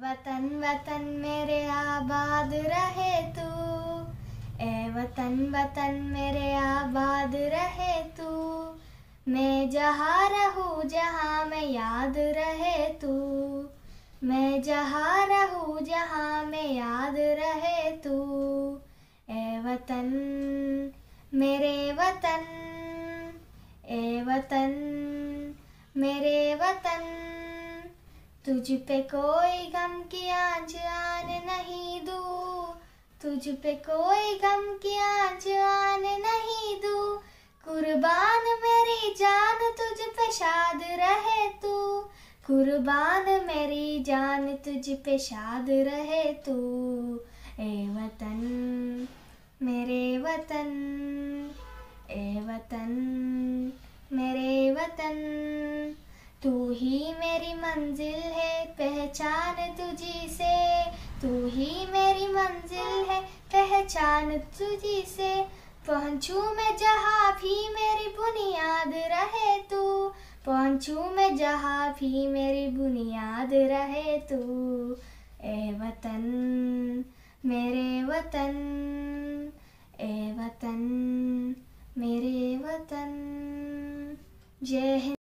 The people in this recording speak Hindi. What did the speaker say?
वतन वतन मेरे आबाद रहे तू, ए वतन वतन मेरे आबाद रहे तू। मैं जहाँ रहूँ जहाँ मैं याद रहे तू, मैं जहाँ रहूँ जहाँ मैं याद रहे तू। ए वतन मेरे वतन, ए वतन मेरे वतन। तुझ पे कोई गम की आँच आने नहीं दूँ, तुझ पे कोई गम की आँच आने नहीं दूँ। कुर्बान मेरी जान तुझ पे शाद रहे तू, कुर्बान मेरी जान तुझ पे शाद रहे तू। ए वतन मेरे वतन, ए वतन मेरे वतन। तू ही मेरी मंजिल है पहचान तुझी से, तू ही मेरी मंजिल है पहचान तुझी से। पहुँचूँ मैं जहाँ भी मेरी बुनियाद रहे तू, पहुँचूँ मैं जहाँ भी मेरी बुनियाद रहे तू। ए वतन मेरे वतन, ए वतन मेरे वतन। जय हिंद।